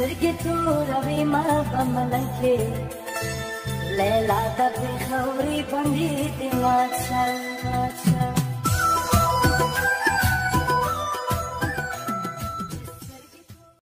سترګې توروي ما په ملکې لیلا د پېښوري باندې دې مات شه